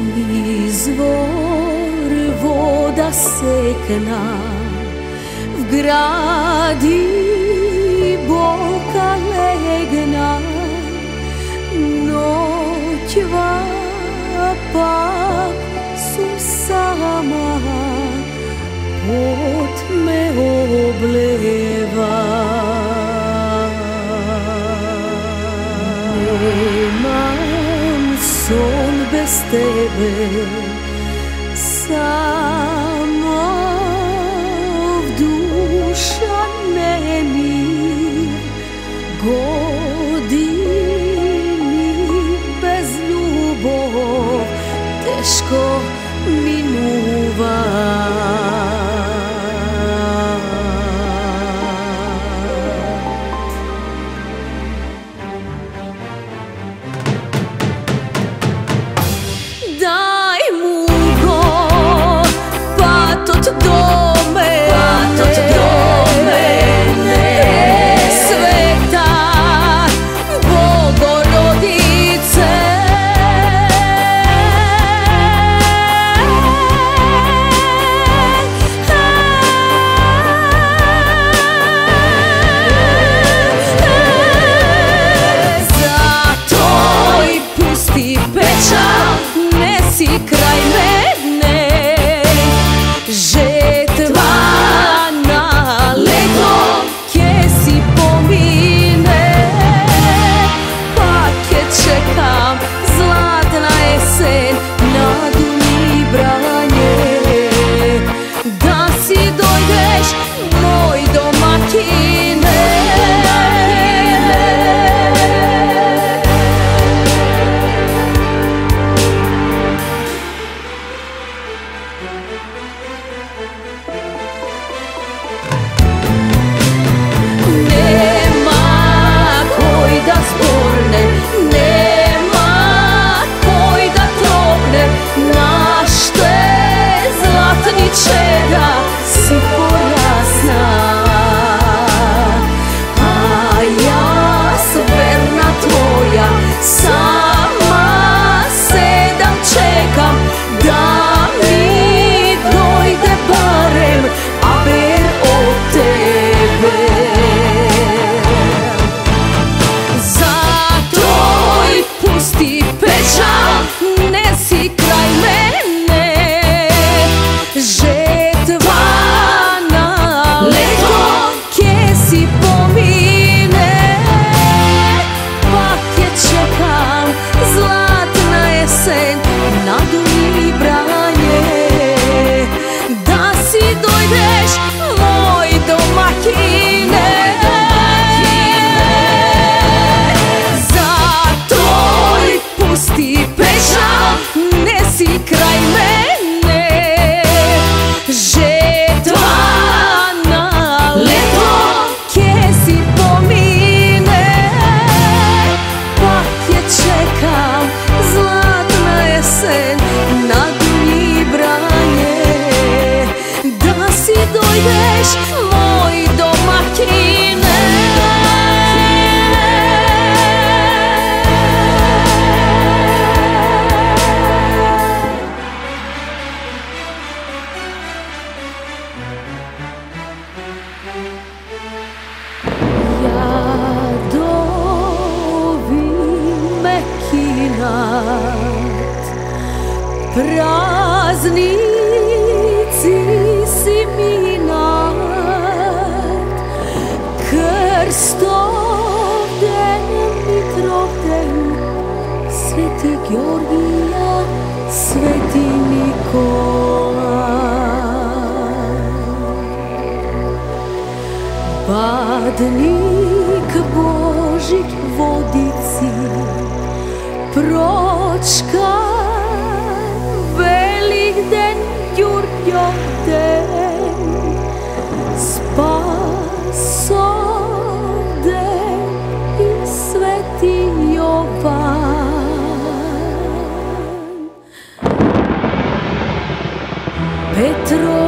Izvor voda sekna v gradi boka legna, noćva pak su sama, pot me obleva. Nemam son bez tebe, samo duša nemir, godini bez ljubov teško minuva. Kraj mene, žetva na leto, kje si pomine, pak je čekam zlatna jesen na duni branje, da si dojdeš moj domakine. Čega si porasna, a ja verna tvoja, sama sedam čekam da mi dojde barem aber od tebe. Zato i pusti pečal, nesi kraj mene, žetva na leto, kje si pomine, pak je čekam zlatna jesen na duni branje, da si dojdeš moj domakine. Zato i pusti pečal, nesi kraj mene, žetva na leto, kje si pomine, pak je čekam zlatna jesen na duni branje, da si dojdeš moj domakine. Praznici si minat, Krstovden, Mitrovden, Sveti Georgija, Sveti Nikolaj. Badnik Božik Vodici, pročka Velikden, Jurjovden, Spasovden i Sveti Jovan. Petro